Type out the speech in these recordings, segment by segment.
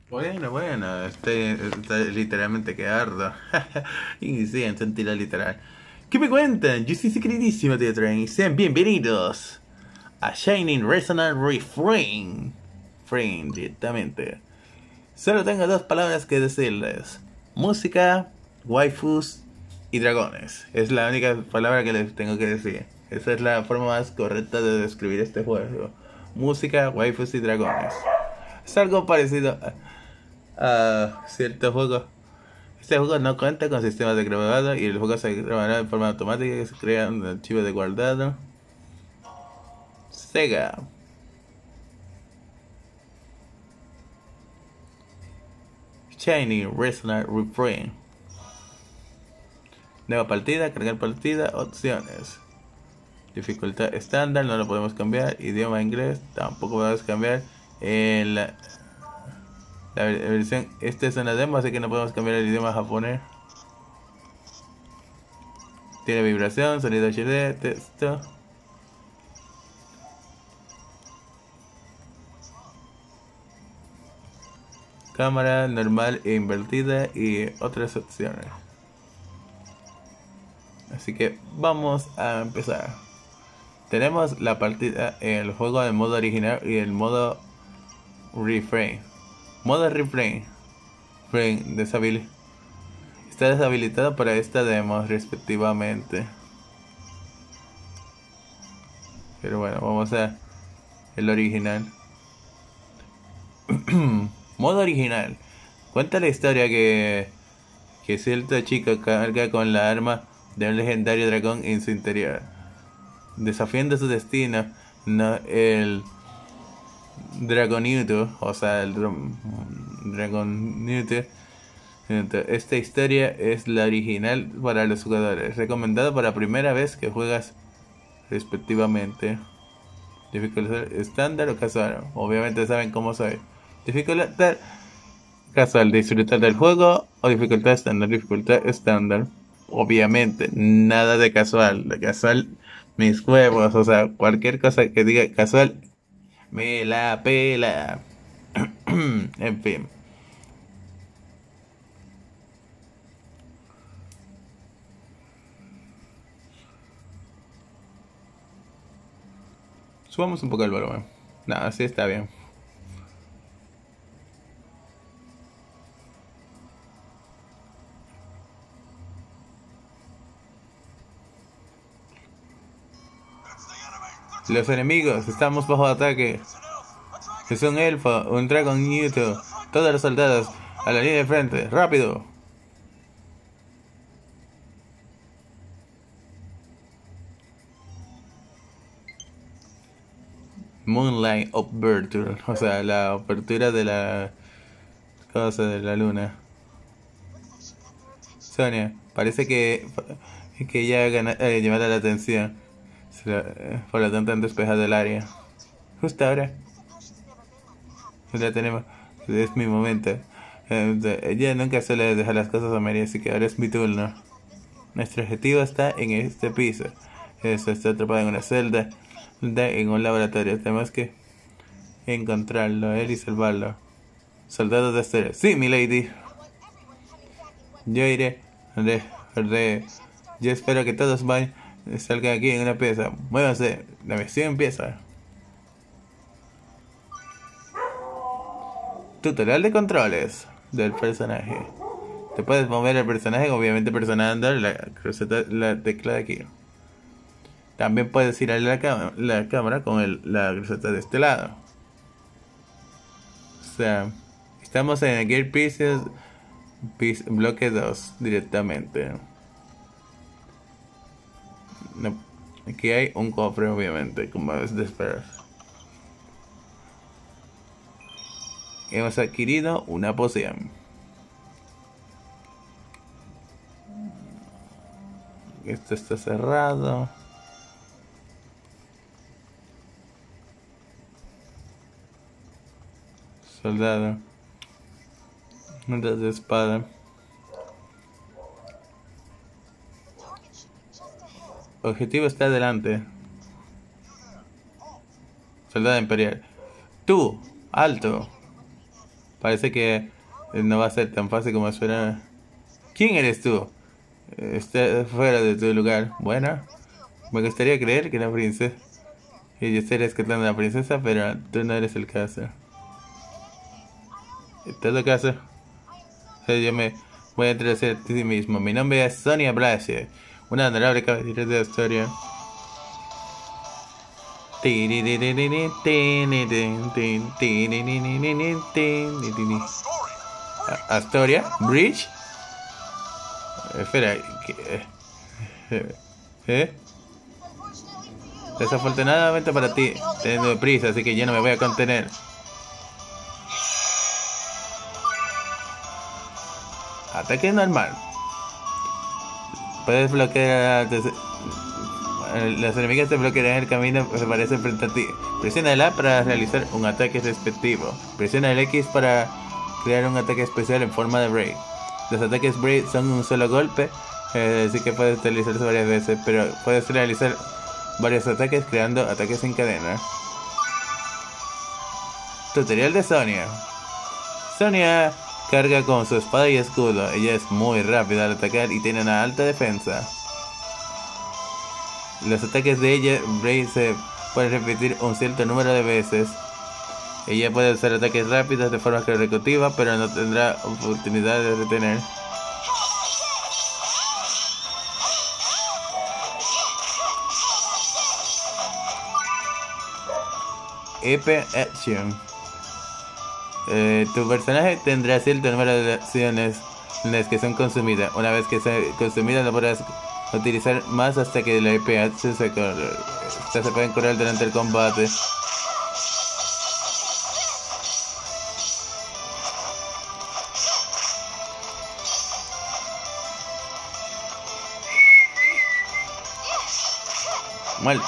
Bueno, está literalmente que ardo. Y sí, en sentido literal. ¿Qué me cuentan? Yo soy su queridísimo Tío Train y sean bienvenidos a Shining Resonant Refrain. Frame directamente. Solo tengo dos palabras que decirles: música, waifus y dragones. Es la única palabra que les tengo que decir. Esa es la forma más correcta de describir este juego: música, waifus y dragones. Es algo parecido a ciertos juegos. Este juego no cuenta con sistemas de grabado y el juego se grabará de forma automática y se crea un archivo de guardado. Sega. Shiny Resonant Refrain. Nueva partida, cargar partida, opciones. Dificultad estándar, no lo podemos cambiar. Idioma inglés, tampoco podemos cambiar. La versión, esta es una demo, así que no podemos cambiar el idioma japonés. Tiene vibración, sonido HD, texto. Cámara normal e invertida y otras opciones. Así que vamos a empezar. Tenemos la partida en el juego de modo original y el modo reframe. Modo reframe. Está deshabilitado para esta demo respectivamente. Pero bueno, vamos a el original. Modo original. Cuenta la historia que cierto chico carga con la arma de un legendario dragón en su interior. Desafiando su destino, no, el Dragonuto, o sea, el Dragonuto. Esta historia es la original para los jugadores, recomendado para la primera vez que juegas respectivamente. Dificultad estándar o casual. Obviamente saben cómo soy. Dificultad casual, disfrutar del juego, o dificultad estándar, dificultad estándar. Obviamente, nada de casual. De casual, mis huevos, o sea, cualquier cosa que diga casual, me la pela. En fin. Subamos un poco el volumen. No, así está bien. Los enemigos, estamos bajo ataque. Es un elfo, un Dragon Newton. Todos los soldados a la línea de frente, rápido. Moonlight Overture, o sea, la apertura de la cosa de la luna. Sonia, parece que ella ha llamado la atención. Por lo tanto han despejado el área. Justo ahora, la tenemos. Es mi momento. Ella nunca suele dejar las cosas a media, así que ahora es mi turno. Nuestro objetivo está en este piso. Eso está atrapado en una celda, en un laboratorio. Tenemos que encontrarlo, él y salvarlo. Soldados de acero. Sí, mi lady. Yo iré. Yo espero que todos salgan aquí en una pieza. Muévanse. La misión empieza. Tutorial de controles del personaje. Te puedes mover el personaje, obviamente presionando la tecla de aquí. También puedes ir a la cámara con la cruceta de este lado. O sea, estamos en el Gear Pieces bloque 2 directamente. No, aquí hay un cofre, obviamente, como es de esperar. Hemos adquirido una poción. Esto está cerrado. Soldado. Notas de espada. Objetivo está adelante. Soldado imperial. Tú, alto. Parece que no va a ser tan fácil como suena. ¿Quién eres tú? Está fuera de tu lugar. Bueno, me gustaría creer que la princesa... Y yo estoy rescatando a la princesa, pero tú no eres el caso. En todo caso, yo me voy a introducir a ti mismo. Mi nombre es Sonia Brasher, una honorable caballero de Astoria. Astoria, Bridge. Espera, ¿eh? Desafortunadamente para ti, tengo prisa, así que yo no me voy a contener. Ataque normal. Puedes bloquear los enemigos te bloquearán el camino que aparece frente a ti. Presiona el A para realizar un ataque respectivo. Presiona el X para crear un ataque especial en forma de Braid. Los ataques Braid son un solo golpe, así que puedes utilizarse varias veces, pero puedes realizar varios ataques creando ataques en cadena. Tutorial de Sonia. Sonia carga con su espada y escudo. Ella es muy rápida al atacar y tiene una alta defensa. Los ataques de ella, Braid se puede repetir un cierto número de veces. Ella puede hacer ataques rápidos de forma consecutiva, pero no tendrá oportunidad de retener. EP Action. Tu personaje tendrá cierto número de acciones en las que son consumidas. Una vez que son consumidas no podrás utilizar más hasta que la EP Action se pueden curar durante el combate. Muerto.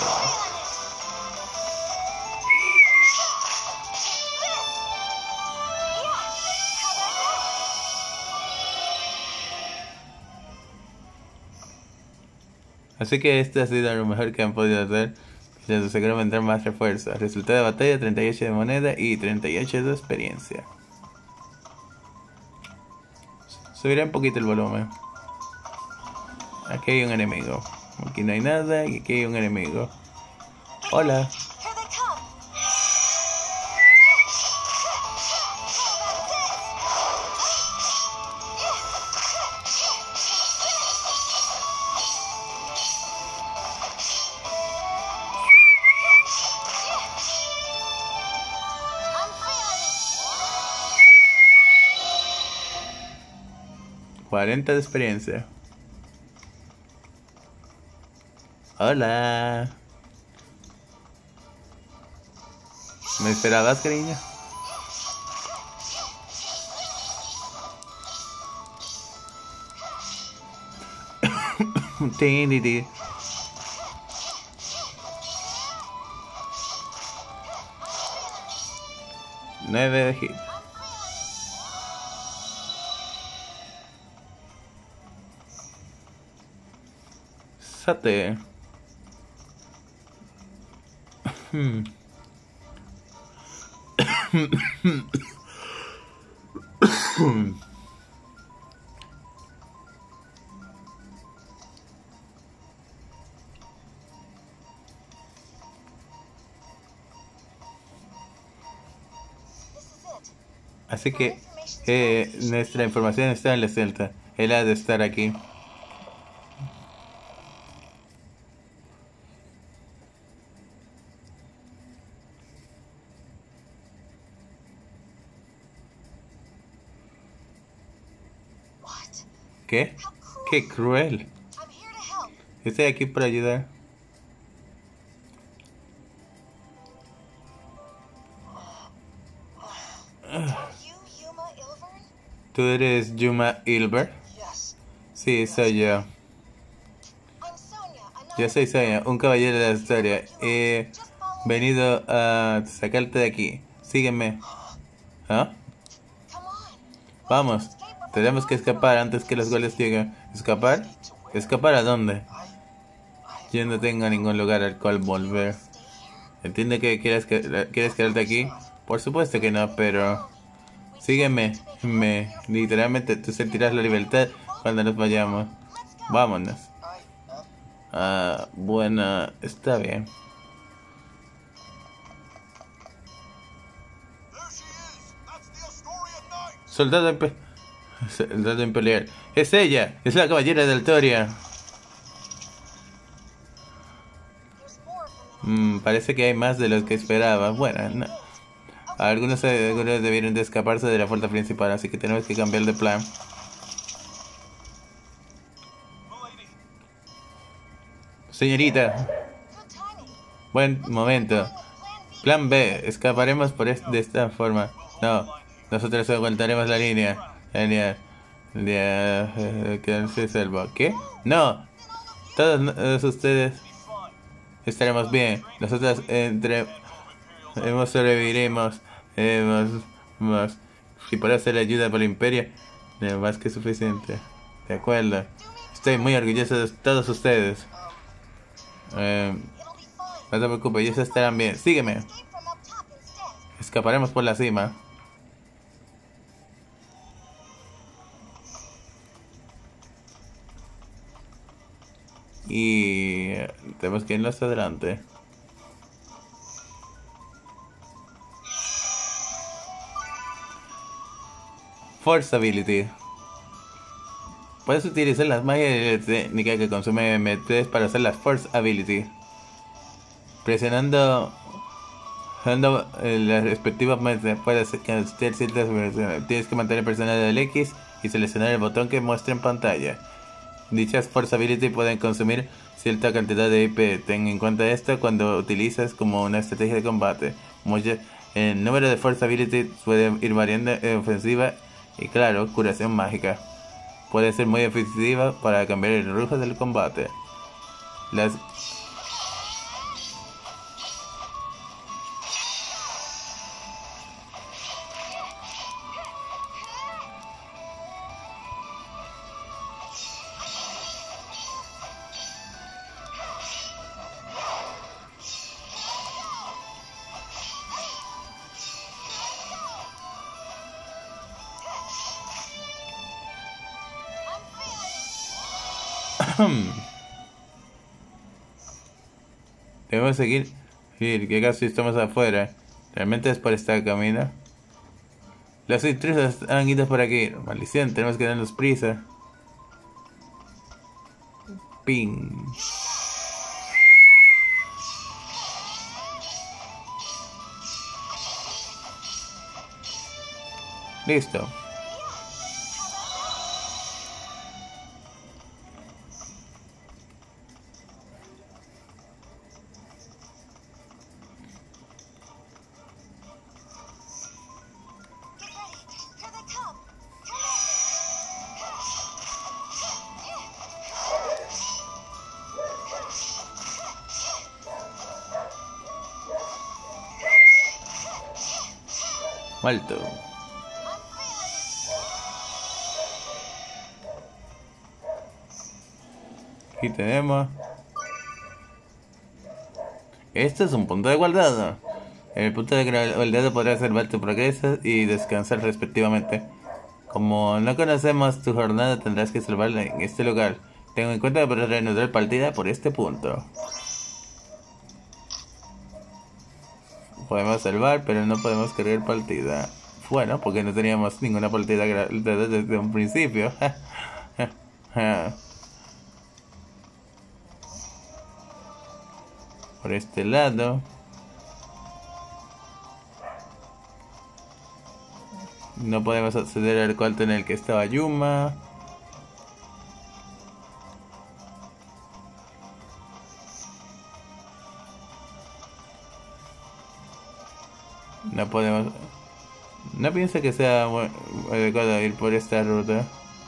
Así que esto ha sido lo mejor que han podido hacer. Les aseguro vendrán más refuerzos. Resultado de batalla: 38 de moneda y 38 de experiencia. Subiré un poquito el volumen. Aquí hay un enemigo. Aquí no hay nada y aquí hay un enemigo. Hola. 40 de experiencia. Hola. ¿Me esperabas, cariño? Tinity. Nueve de hit. Sate. Así que nuestra información está en la celda. Él ha de estar aquí. ¿Qué? ¡Qué cruel! Estoy aquí para ayudar. ¿Tú eres Yuma Ilver? Sí, soy yo. Yo soy Sonia, un caballero de la historia. He venido a sacarte de aquí. Sígueme. ¿Ah? Vamos, tenemos que escapar antes que los goles lleguen. ¿Escapar? ¿Escapar a dónde? Yo no tengo ningún lugar al cual volver. Entiendo que quieres quedarte aquí. Por supuesto que no, pero Sígueme. Literalmente tú sentirás la libertad cuando nos vayamos. Vámonos. Ah, bueno, está bien. Soldado Soldado imperial. Es ella. Es la caballera de Altoria. Parece que hay más de los que esperaba. Bueno, no. Algunos debieron de escaparse de la fuerza principal, así que tenemos que cambiar de plan. Señorita, buen momento. Plan B, escaparemos de esta forma. No, nosotros aguantaremos la línea. Genial. Quedarse salvo. ¿Qué? No, todos ustedes estaremos bien. Nosotros sobreviviremos. Más. Si por hacer la ayuda por el imperio, más que suficiente. De acuerdo. Estoy muy orgulloso de todos ustedes. No te preocupes, ellos estarán bien. Sígueme. Escaparemos por la cima. Y tenemos que irnos adelante. Force Ability. Puedes utilizar las magias técnicas que consume M3 para hacer las Force Ability. Presionando las respectivas puedes hacer ciertas operaciones. Tienes que mantener presionado el X y seleccionar el botón que muestra en pantalla. Dichas Force Ability pueden consumir cierta cantidad de IP. Ten en cuenta esto cuando utilizas como una estrategia de combate. El número de Force Ability puede ir variando en ofensiva y claro, curación mágica. Puede ser muy efectiva para cambiar el rumbo del combate. Las debemos seguir. Que casi estamos afuera. ¿Realmente es por este camino? Los intrusos han ido por aquí. Maldición, tenemos que darnos prisa. Ping. Listo. Muerto. Aquí tenemos. Este es un punto de guardado. En el punto de guardado podrás observar tu progreso y descansar respectivamente. Como no conocemos tu jornada, tendrás que salvarla en este lugar. Tengo en cuenta que podrás reanudar partida por este punto. Podemos salvar, pero no podemos cargar partida. Bueno, porque no teníamos ninguna partida desde un principio. Por este lado. No podemos acceder al cuarto en el que estaba Yuma. No podemos... No pienso que sea muy adecuado ir por esta ruta.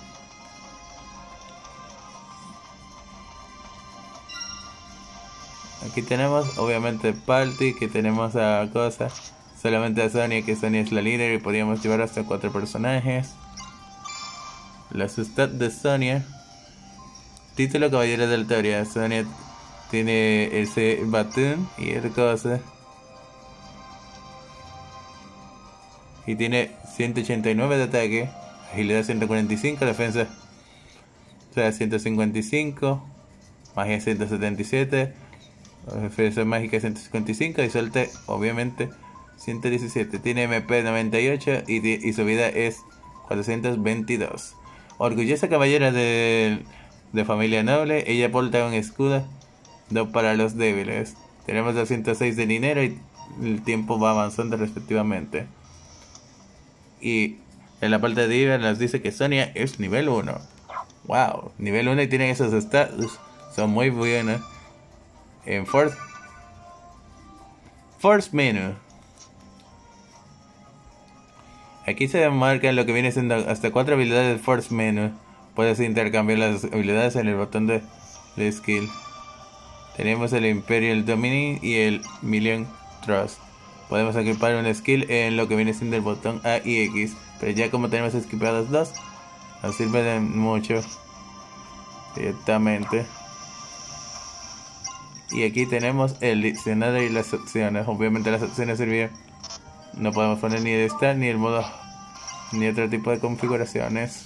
Aquí tenemos obviamente Party, que tenemos a Cosa. Solamente a Sonia, que Sonia es la líder y podríamos llevar hasta 4 personajes. Los stats de Sonia. Título Caballero de Altoria. Sonia tiene ese batón y el Cosa. Y tiene 189 de ataque, agilidad 145, defensa, o sea, 155, magia 177, defensa mágica 155 y suerte obviamente 117. Tiene MP 98 y su vida es 422. Orgullosa caballera de familia noble, ella porta un escudo para los débiles. Tenemos 206 de dinero y el tiempo va avanzando respectivamente. Y en la parte de arriba nos dice que Sonia es nivel 1. Wow, nivel 1 y tienen esos status. Son muy buenos. En Force Menu. Aquí se marca lo que viene siendo hasta 4 habilidades de Force Menu. Puedes intercambiar las habilidades en el botón de skill. Tenemos el Imperial Dominion y el Million Trust. Podemos equipar un skill en lo que viene siendo el botón A y X. Pero ya como tenemos equipados dos, nos sirve de mucho directamente. Y aquí tenemos el diccionario y las opciones. Obviamente las opciones sirven. No podemos poner ni el start ni el modo ni otro tipo de configuraciones.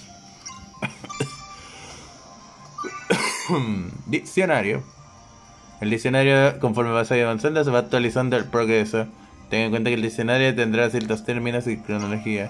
Diccionario. El diccionario, conforme vas avanzando, se va actualizando el progreso. Ten en cuenta que el diccionario tendrá ciertos términos y cronología.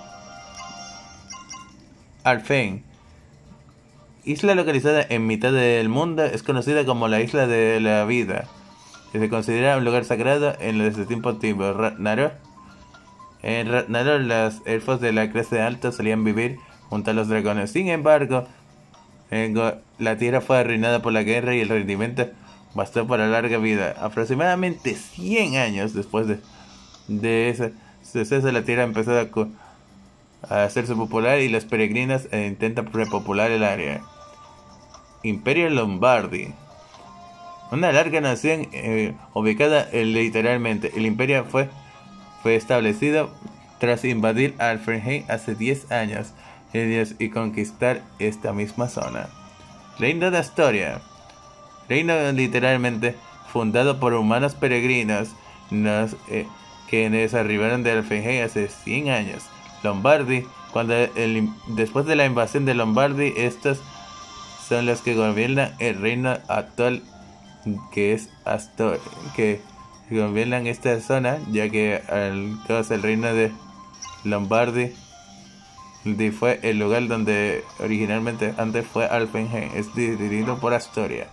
Alfheim. Isla localizada en mitad del mundo, es conocida como la Isla de la Vida. Se considera un lugar sagrado desde tiempos antiguos. Ragnarok. En Ragnarok, los elfos de la clase alta solían vivir junto a los dragones. Sin embargo, la tierra fue arruinada por la guerra y el rendimiento bastó para larga vida. Aproximadamente 100 años después de ese suceso, la tierra empezó a hacerse popular y los peregrinos intentan repopular el área. Imperio Lombardi. Una larga nación ubicada literalmente. El imperio fue establecido tras invadir Alfheim hace 10 años y conquistar esta misma zona. Reino de Astoria. Reino literalmente fundado por humanos peregrinos quienes arribaron de Alfheim hace 100 años. Lombardi. Después de la invasión de Lombardi, estos son los que gobiernan el reino actual, que es Astoria, que gobiernan esta zona, ya que el reino de Lombardi fue el lugar donde originalmente antes fue Alfheim, es dirigido por Astoria.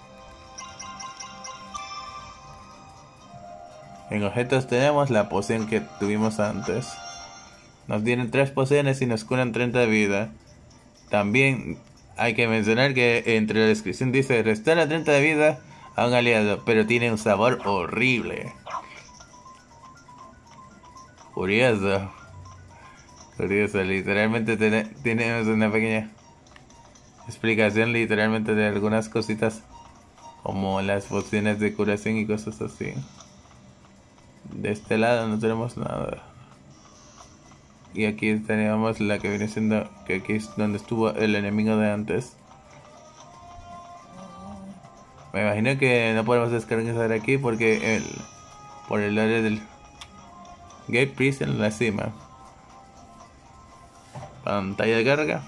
En objetos tenemos la poción que tuvimos antes. Nos dieron 3 pociones y nos curan 30 de vida. También hay que mencionar que entre la descripción dice restaurar 30 de vida a un aliado, pero tiene un sabor horrible. Curioso. Curioso, literalmente tenemos una pequeña explicación literalmente de algunas cositas como las pociones de curación y cosas así. De este lado no tenemos nada. Y aquí tenemos la que viene siendo, que aquí es donde estuvo el enemigo de antes. Me imagino que no podemos descargar aquí porque por el área del Gate Prison en la cima. Pantalla de carga.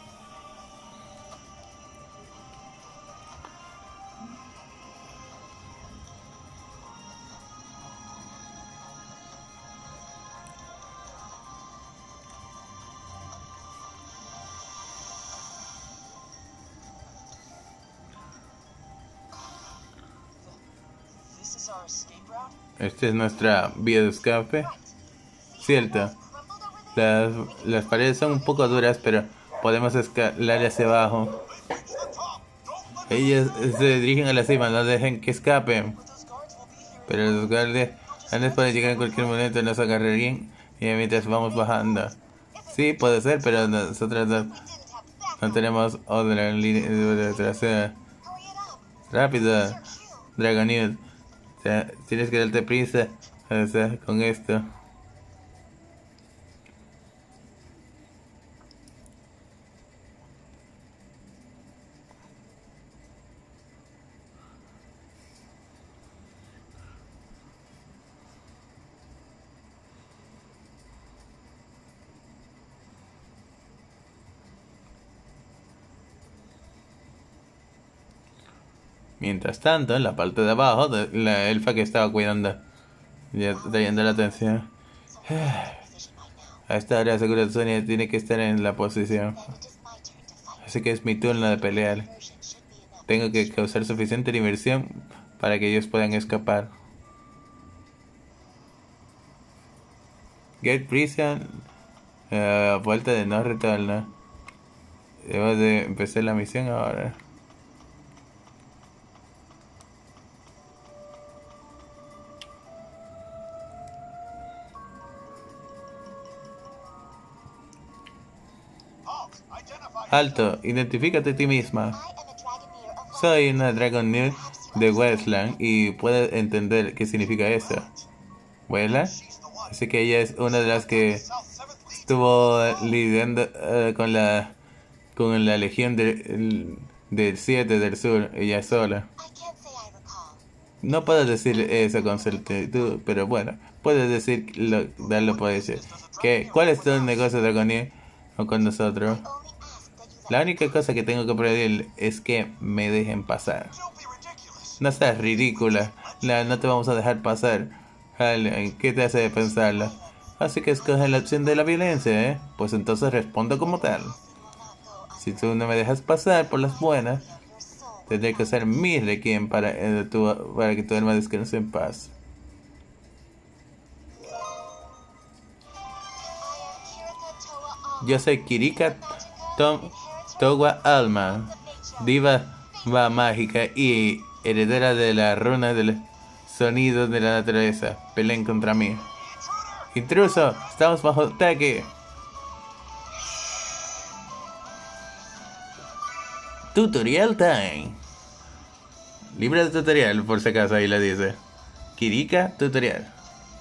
Esta es nuestra vía de escape. Cierto. Las paredes son un poco duras, pero podemos escalar hacia abajo. Ellos se dirigen a la cima, no dejen que escapen. Pero los guardias antes pueden llegar en cualquier momento, nos agarrarían y mientras vamos bajando. Sí, puede ser, pero nosotros no tenemos otra línea trasera. Rápido, Dragonite. Tienes que darte prisa, o sea, con esto. Mientras tanto, en la parte de abajo, la elfa que estaba cuidando, ya trayendo la atención. A esta hora seguro Sonia tiene que estar en la posición. Así que es mi turno de pelear. Tengo que causar suficiente diversión para que ellos puedan escapar. Gate Prison, vuelta de no retorno. Debo de empezar la misión ahora. Alto, identifícate a ti misma. Soy una Dragoneer de Westland y puedo entender qué significa eso. ¿Vuela? Así que ella es una de las que estuvo lidiando con la Legión del 7 del Sur, ella sola. No puedo decir eso con certitud, pero bueno, puedes darlo por hecho. ¿Cuál es tu negocio, Dragoneer? O con nosotros. La única cosa que tengo que pedir es que me dejen pasar. No seas ridícula. No te vamos a dejar pasar. ¿Qué te hace pensarlo? Así que escoge la opción de la violencia, ¿eh? Pues entonces respondo como tal. Si tú no me dejas pasar por las buenas, tendré que usar mi requiem para que tu alma descanse en paz. Yo soy Kirika Towa Alma, diva mágica y heredera de la runa del sonido de la naturaleza. Peleen contra mí. Intruso, estamos bajo ataque. Tutorial time. Libre de tutorial, por si acaso ahí le dice. Kirika tutorial.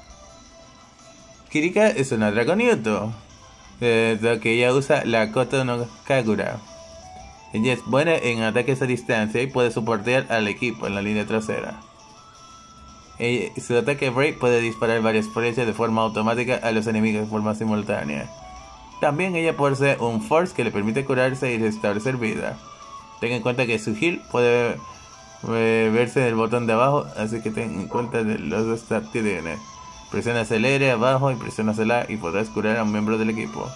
Kirika es una Dragonioto, que ella usa la Koto no Kagura. Ella es buena en ataques a distancia y puede soportar al equipo en la línea trasera. Su ataque Break puede disparar varias flechas de forma automática a los enemigos de forma simultánea. También ella posee un Force que le permite curarse y restablecer vida. Ten en cuenta que su heal puede verse en el botón de abajo, así que ten en cuenta de los dos stats que tiene. Presiona el L abajo y presiona el A y podrás curar a un miembro del equipo.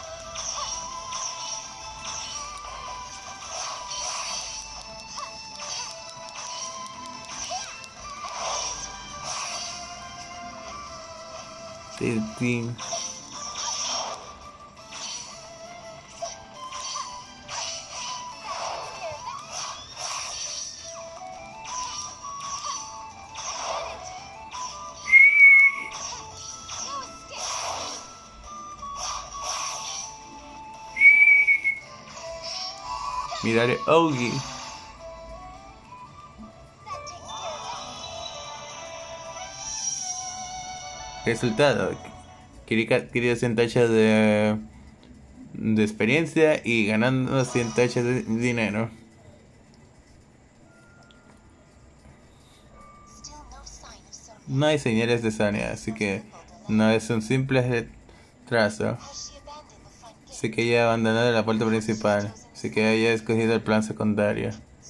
Team. Mirare Ogi. Resultado: Kirika adquirió 100 tachas de experiencia y ganando 100 tachas de dinero. No hay señales de Sonia, así que no es un simple retraso. Así que ella ha abandonado la puerta principal. Así que ella ha escogido el plan secundario.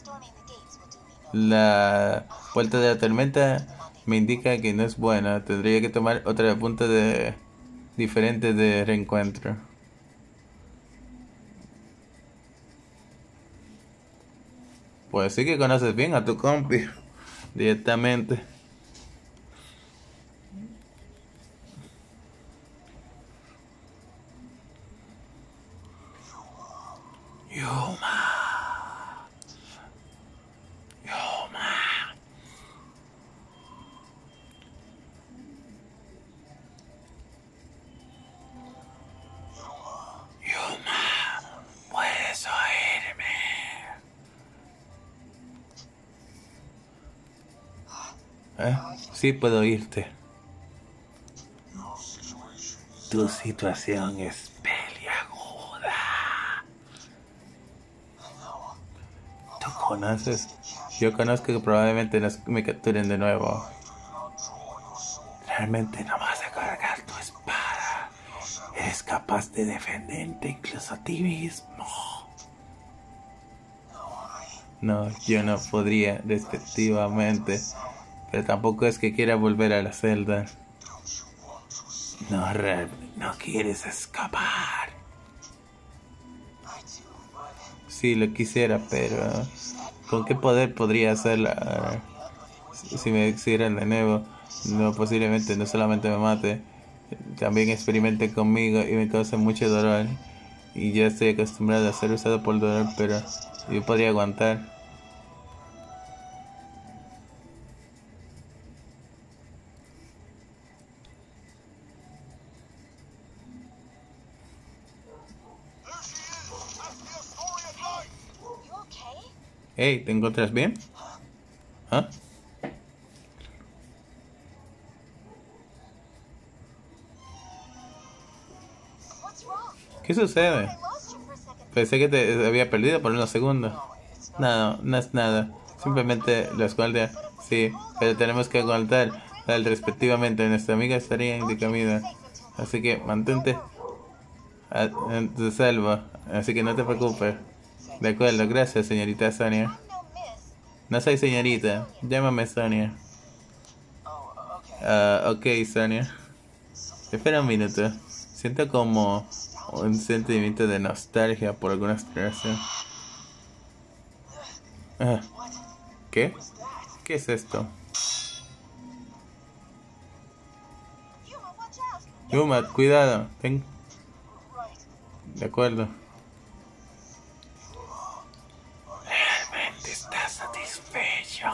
La puerta de la tormenta me indica que no es buena. Tendría que tomar otra punta diferente de reencuentro. Pues sí que conoces bien a tu compi directamente. Sí, puedo oírte. Tu situación es peliaguda. ¿Tú conoces? Yo conozco que probablemente me capturen de nuevo. Realmente no vas a cargar tu espada. Eres capaz de defenderte incluso a ti mismo. No, yo no podría, respectivamente. Pero tampoco es que quiera volver a la celda. No, Red, no quieres escapar. Sí, lo quisiera, pero ¿con qué poder podría hacerla? Si me exigieran de nuevo, no, posiblemente no solamente me mate, también experimente conmigo y me cause mucho dolor. Y yo estoy acostumbrado a ser usado por el dolor, pero yo podría aguantar. Hey, ¿te encuentras bien? ¿Ah? ¿Qué sucede? Pensé que te había perdido por unos segundos. No, no es nada. Simplemente los guardias. Sí, pero tenemos que aguantar al respectivamente. Nuestra amiga estaría en camino. Así que mantente a salvo. Así que no te preocupes. De acuerdo, gracias, señorita Sonia. No soy señorita. Llámame Sonia. Ok, Sonia. Espera un minuto. Siento como un sentimiento de nostalgia por alguna razón. ¿Qué? ¿Qué es esto? Yuma, cuidado. De acuerdo. Realmente está satisfecho.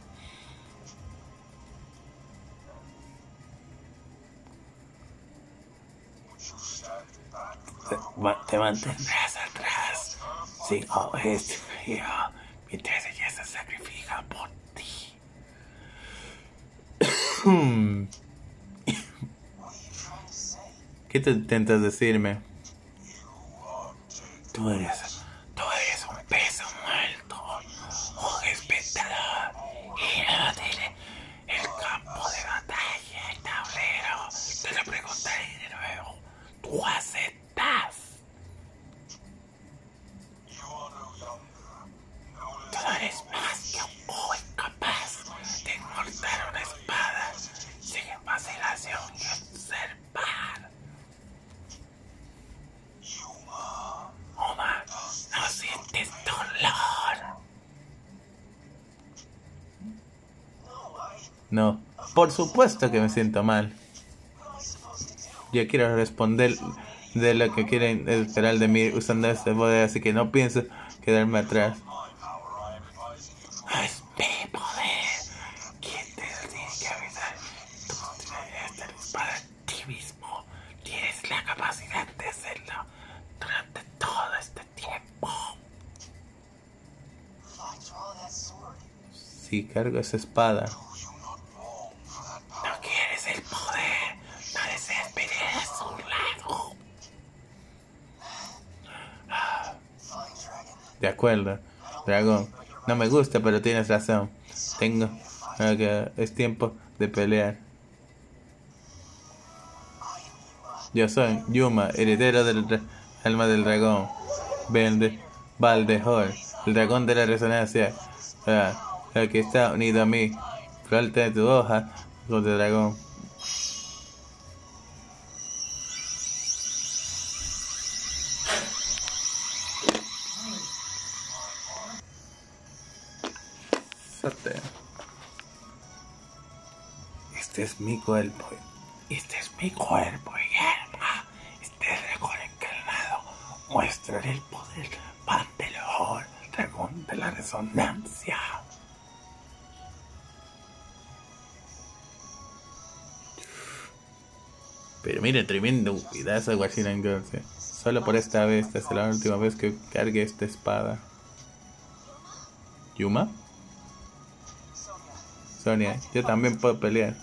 Te mantendrás atrás. Sí, mientras ella se sacrifica por ti. ¿Qué te intentas decirme? Tú eres un peso muerto, un espectador inútil. El campo de batalla, el tablero. Te lo preguntaré de nuevo. ¿Tú aceptas? Tú no eres más que un joven capaz de enmortar una espada sin vacilación y observar. Yuma, no sientes dolor. No, por supuesto que me siento mal. Yo quiero responder de lo que quieren esperar de mí usando este poder, así que no pienso quedarme atrás. Es mi poder. ¿Quién te lo tiene que avisar? Tú tienes que estar para ti mismo. Tienes la capacidad de hacerlo durante todo este tiempo. Si cargo esa espada. No quieres el poder. No deseas venir a su lado. De acuerdo, dragón. No me gusta, pero tienes razón. Es tiempo de pelear. Yo soy Yuma, heredero del alma del dragón. Valdehor, el dragón de la resonancia. El que está unido a mí. Falta de tu hoja, hijo de dragón. Este es mi cuerpo. Este es mi cuerpo y alma. Este dragón encarnado muestra el poder Valdehor, dragón de la resonancia. Pero mire, tremendo cuidazo, Guachina Girls. Solo por esta vez, esta es la última vez que cargue esta espada. ¿Yuma? Sonia, yo también puedo pelear.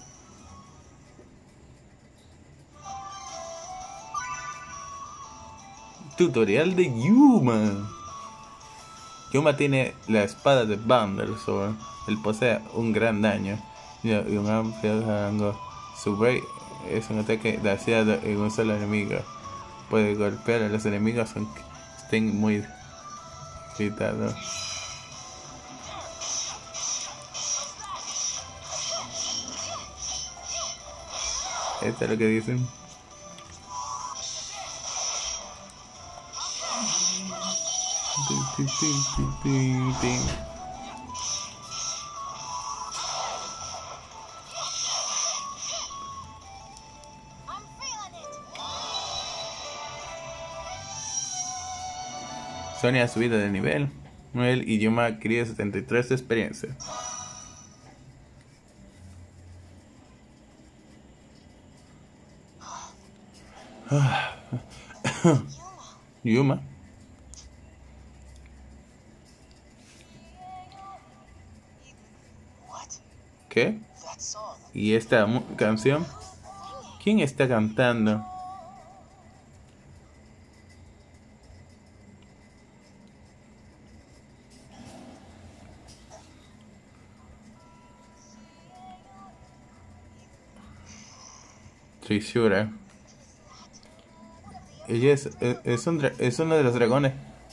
Tutorial de Yuma. Yuma tiene la espada de Bandersword. Él posee un gran daño y un amplio rango. Su break es un ataque daciado en un solo enemigo. Puede golpear a los enemigos aunque estén muy irritados. Esto es lo que dicen. Sonia ha subido de nivel. Noel y Yuma adquirido 73 de experiencia. Yuma. ¿Qué? ¿Y esta canción? ¿Quién está cantando? Trishura. Ella es uno de los dragones.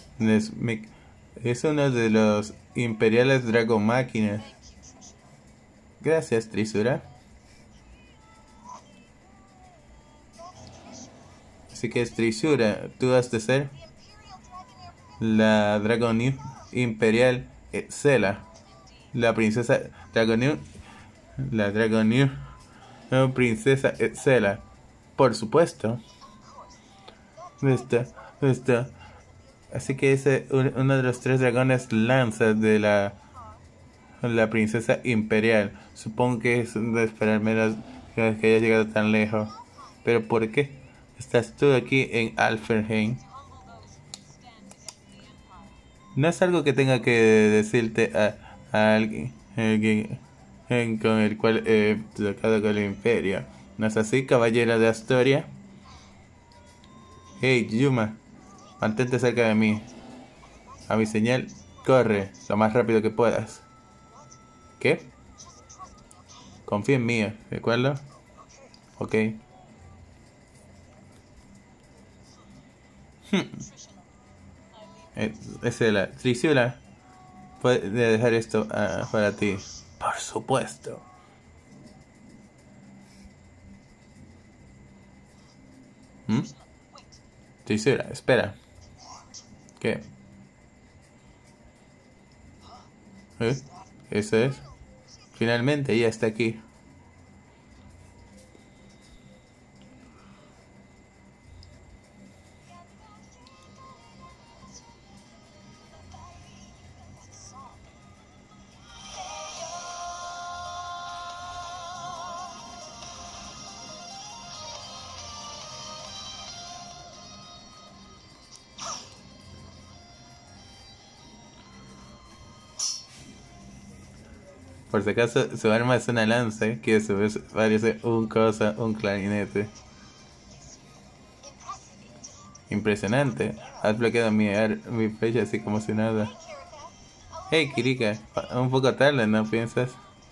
Es uno de los imperiales Dragon Máquinas. Gracias, Trishura. Así que es Trishura. Tú has de ser la Dragon Imperial Etzela. La princesa Dragon. La Dragon Princesa Etzela. Por supuesto. Está. Así que es uno de los 3 dragones lanzas de la princesa imperial. Supongo que es de esperar menos que haya llegado tan lejos. Pero ¿por qué estás tú aquí en Alfheim? No es algo que tenga que decirte a alguien con el cual he tocado con el imperio. ¿No es así, caballero de Astoria? Hey, Yuma, mantente cerca de mí. A mi señal, corre lo más rápido que puedas. ¿Qué? Confía en mí, ¿de acuerdo? Ok. Es la Trishula. Puede dejar esto para ti. Por supuesto. Trishula, espera. ¿Qué? Eso es. Finalmente ella está aquí. Por si acaso, su arma es una lanza, que a su vez parece un clarinete. Impresionante. Has bloqueado mi pecho así como si nada. Hey, Kirika, un poco tarde, ¿no piensas?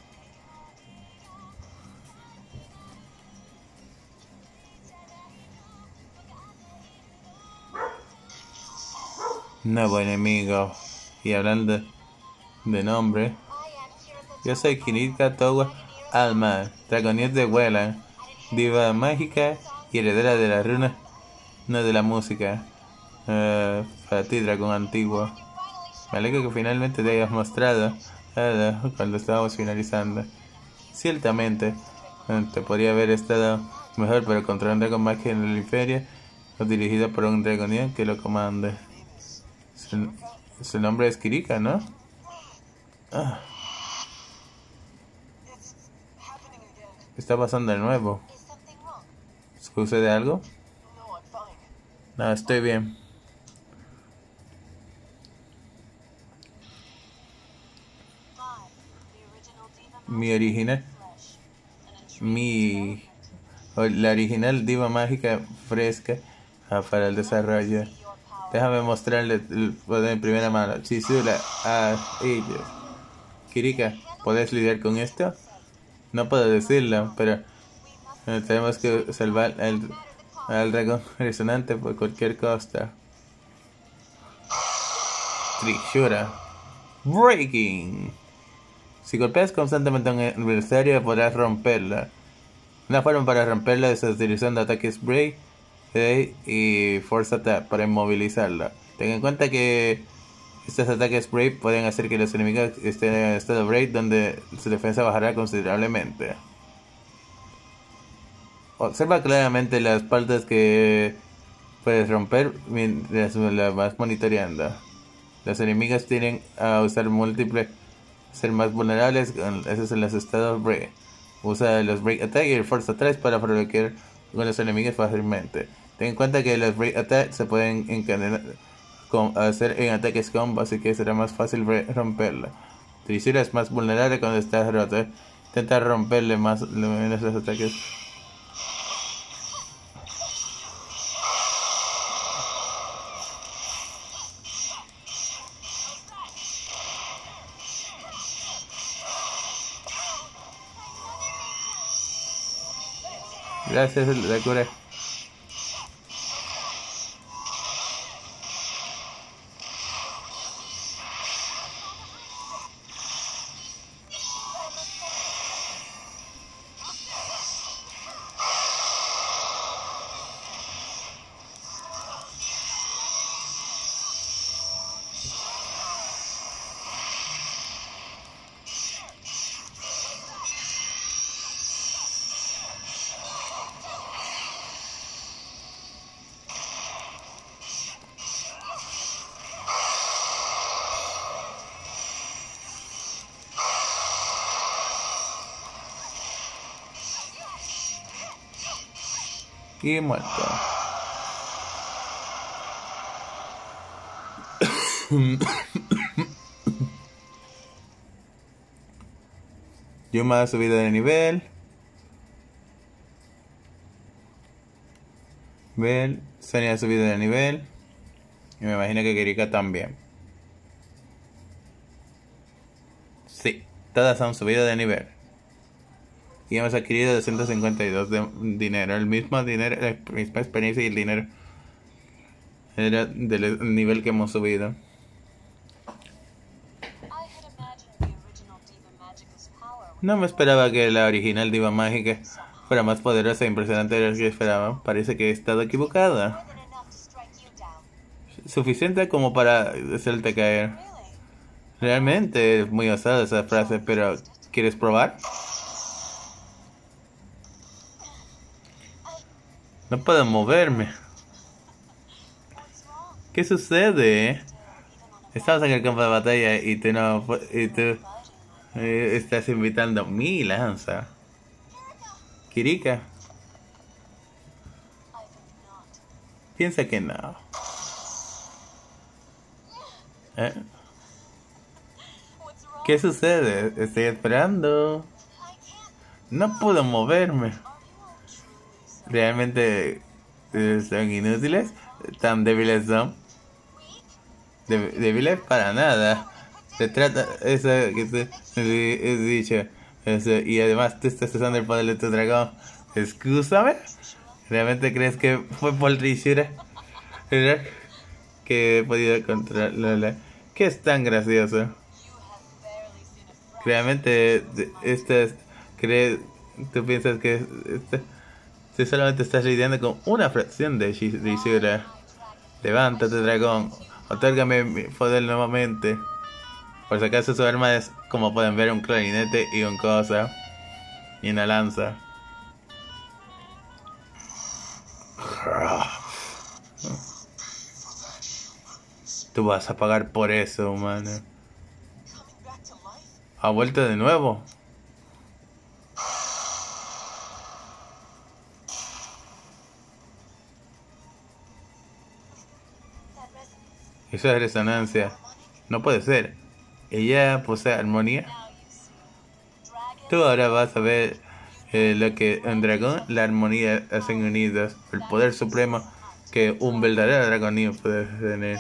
Nuevo enemigo. Y hablando de nombre, yo soy Kirika Towa Alma, dragoniet de Wela, diva mágica y heredera de la runa, no de la música. Para ti, dragón antiguo. Me alegro que finalmente te hayas mostrado cuando estábamos finalizando. Ciertamente, te podría haber estado mejor, pero contra un dragón mágico en el imperio, o dirigido por un dragoniet que lo comande. Su nombre es Kirika, ¿no? ¿Qué está pasando de nuevo? ¿Sucede algo? No, estoy bien. La original diva mágica fresca para el desarrollo. Déjame mostrarle el poder en primera mano. Chisula a ellos. Kirika, ¿puedes lidiar con esto? No puedo decirlo, pero tenemos que salvar al dragón resonante por cualquier costa. Trishura. Breaking. Si golpeas constantemente a un adversario podrás romperla. Una forma para romperla es utilizando ataque spray y force attack para inmovilizarla. Ten en cuenta que estos ataques spray pueden hacer que los enemigos estén en estado break, donde su defensa bajará considerablemente. Observa claramente las partes que puedes romper mientras la vas monitoreando. Los enemigos tienden a usar múltiples, ser más vulnerables. Esos son los estados break. Usa los break attack y el force attack para bloquear con los enemigos fácilmente. Ten en cuenta que los break attack se pueden encadenar hacer en ataques combo, así que será más fácil romperla. Tricera es más vulnerable cuando estás roto. Intenta romperle más menos los ataques. Gracias, la curé. Y muerto. Yuma ha subido de nivel. Sonia ha subido de nivel. Y me imagino que Kirika también. Sí, todas han subido de nivel. Y hemos adquirido 252 de dinero. El mismo dinero, la misma experiencia y el dinero era del nivel que hemos subido. No me esperaba que la original Diva Mágica fuera más poderosa e impresionante de lo que esperaba. Parece que he estado equivocada. Suficiente como para hacerte caer. Realmente es muy osada esa frase, pero ¿quieres probar? No puedo moverme. ¿Qué sucede? Estamos en el campo de batalla y tú no... Y tú estás invitando mi lanza. Kirika. Piensa que no. ¿Qué sucede? Estoy esperando. No puedo moverme. ¿Realmente son inútiles? ¿Tan débiles son? Débiles para nada. Se trata eso que te he dicho. Eso, y además tú estás usando el poder de tu dragón. Excúsame. ¿Realmente crees que fue por tricera? ¿Verdad? Que he podido controlarla. ¿Qué es tan gracioso? Realmente tú piensas que si solamente estás lidiando con una fracción de lisura. Levántate, dragón. Otórgame mi poder nuevamente. Por si acaso su arma es, como pueden ver, un clarinete y un cosa. Y una lanza. Tú vas a pagar por eso, humano. ¿Ha vuelto de nuevo? Esa es resonancia. No puede ser. ¿Ella posee armonía? Tú ahora vas a ver lo que un dragón, la armonía hacen unidos. El poder supremo que un verdadero dragonín puede tener.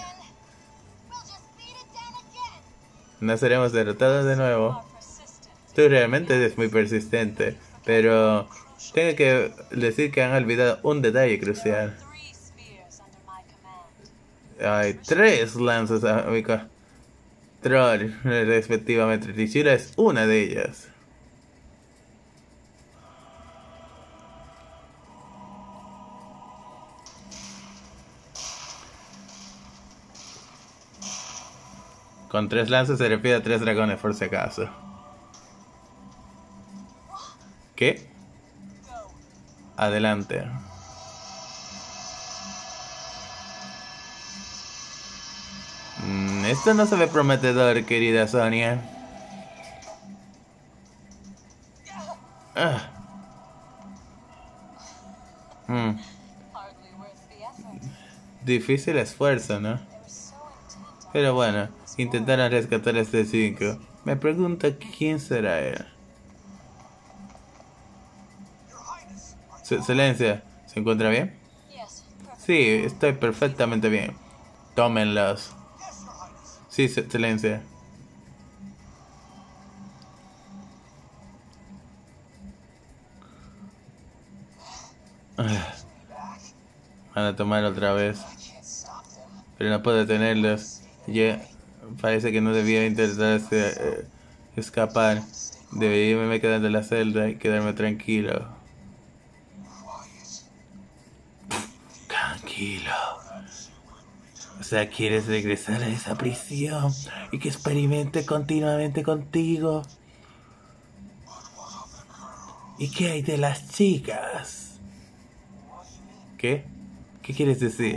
No seremos derrotados de nuevo. Tú realmente eres muy persistente, pero tengo que decir que han olvidado un detalle crucial. Hay 3 lanzas a mi control, respectivamente. Trishira es una de ellas. Con 3 lanzas se refiere a 3 dragones, por si acaso. ¿Qué? Adelante. Esto no se ve prometedor, querida Sonia. Ah. Difícil esfuerzo, ¿no? Pero bueno, intentaron rescatar a este 5. Me pregunto quién será él. Excelencia, ¿se encuentra bien? Sí, estoy perfectamente bien. Tómenlos. Sí, excelencia. Van a tomar otra vez. Pero no puedo detenerlos. Ya parece que no debía intentar escapar. Debería irme quedando en la celda y quedarme tranquilo. Tranquilo. O sea, ¿quieres regresar a esa prisión y que experimente continuamente contigo? ¿Y qué hay de las chicas? ¿Qué? ¿Qué quieres decir?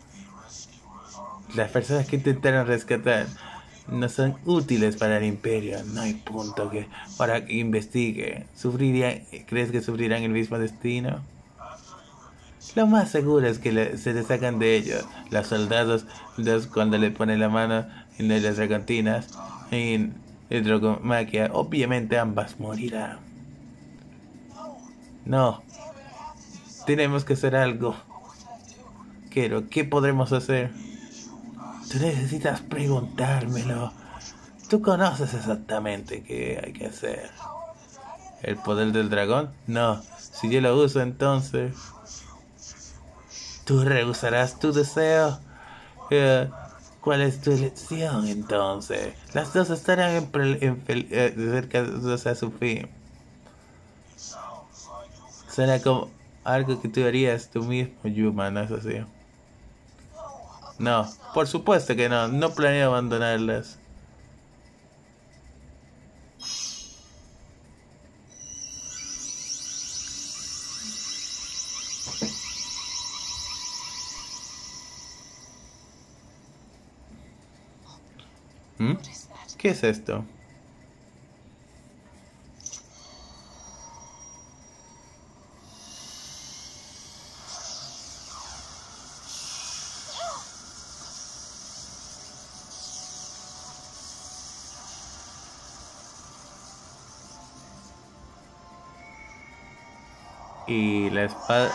Las personas que intentaron rescatar no son útiles para el imperio. No hay punto que para que investigue. ¿Crees que sufrirán el mismo destino? Lo más seguro es que se le sacan de ellos. Los soldados, cuando le ponen la mano en las dragontinas, en hidromaquia, obviamente ambas morirán. No, tenemos que hacer algo. Pero, ¿qué podremos hacer? Tú necesitas preguntármelo. Tú conoces exactamente qué hay que hacer. ¿El poder del dragón? No. Si yo lo uso, entonces... ¿Tú rehusarás tu deseo? ¿Cuál es tu elección, entonces? Las dos estarán cerca de su fin. Suena como algo que tú harías tú mismo, Yuma, ¿no es así? No, por supuesto que no. No planeo abandonarlas. ¿Mm? ¿Qué es esto? Y la espada...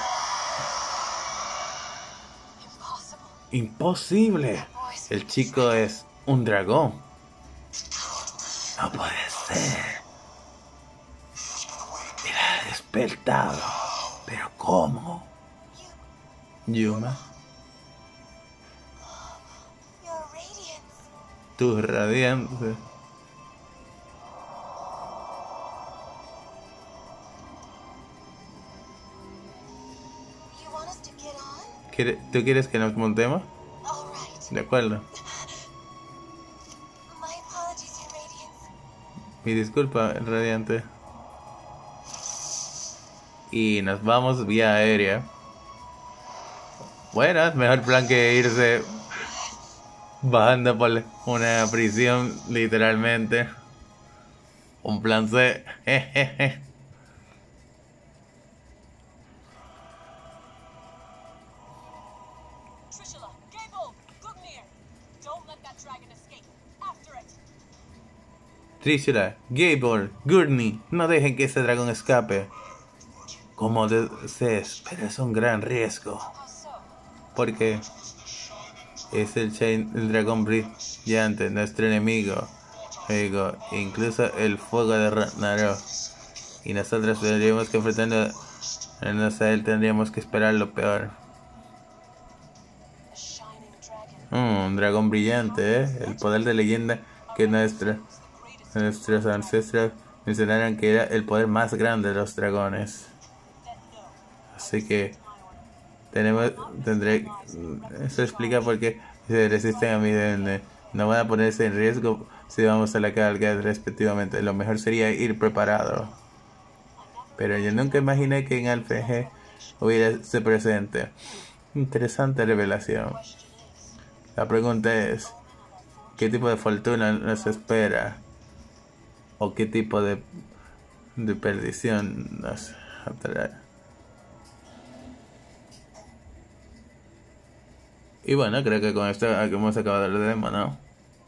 Imposible. El chico es un dragón. No puede ser. Era despertado. ¿Pero cómo? Yuma. Tu radiante. ¿Tú quieres que nos montemos? De acuerdo. Mi disculpa, radiante. Y nos vamos vía aérea. Bueno, es mejor plan que irse bajando por una prisión, literalmente. Un plan C. Trishula, Gable, Gurney, no dejen que ese dragón escape. Como desees, pero es un gran riesgo. Porque es el dragón brillante, nuestro enemigo. Luego, incluso el fuego de Ragnarok. Y nosotros tendríamos que enfrentarnos a él, tendríamos que esperar lo peor. Un dragón brillante, el poder de leyenda que nuestros ancestros mencionaron que era el poder más grande de los dragones. Así que eso explica por qué se resisten a mi No van a ponerse en riesgo si vamos a la carga respectivamente. Lo mejor sería ir preparado. Pero yo nunca imaginé que en Alpha hubiera ese presente. Interesante revelación. La pregunta es, ¿qué tipo de fortuna nos espera? ¿O qué tipo de perdición nos atrae? Y bueno, creo que con esto hemos acabado el demo, ¿no?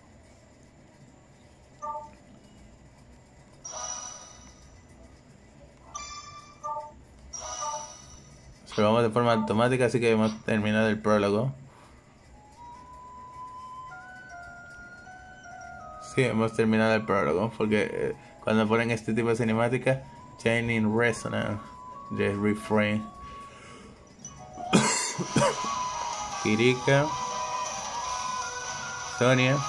Pero vamos de forma automática, así que hemos terminado el prólogo. Sí, hemos terminado el prólogo, porque cuando ponen este tipo de cinemática, Shining Resonance, de Refrain, Kirika, Sonia,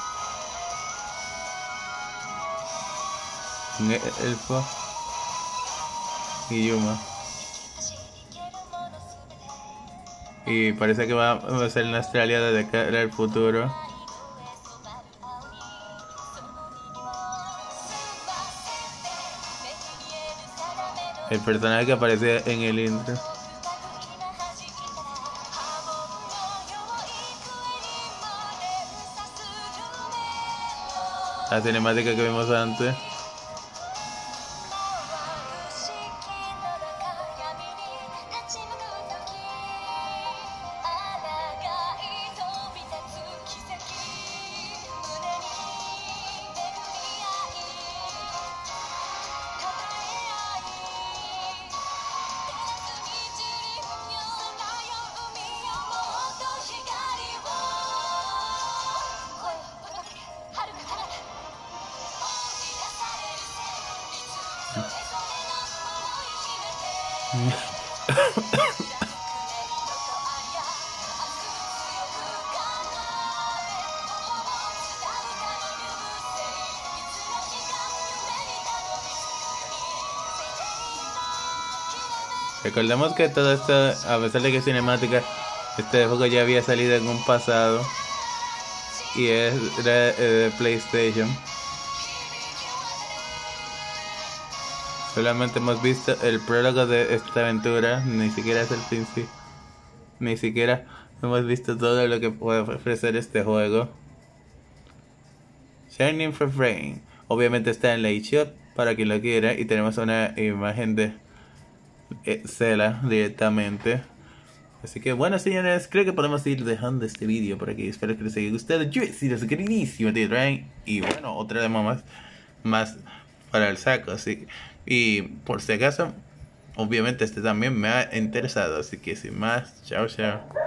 Elfo y Yuma. Y parece que va a ser nuestra aliada de cara al futuro. El personaje que aparece en el intro. La cinemática que vimos antes. Recordemos que todo esto, a pesar de que es cinemática, este juego ya había salido en un pasado y es de PlayStation. Solamente hemos visto el prólogo de esta aventura, ni siquiera es el principio, ni siquiera hemos visto todo lo que puede ofrecer este juego. Shining Refrain, obviamente está en la eShop para quien lo quiera, y tenemos una imagen de Zelda directamente. Así que bueno, señores, creo que podemos ir dejando este vídeo por aquí. Espero que les haya gustado. Yo he sido su queridísimo Train. Y bueno, otra demo más para el saco. Así. Y por si acaso, obviamente este también me ha interesado. Así que sin más, chao, chao.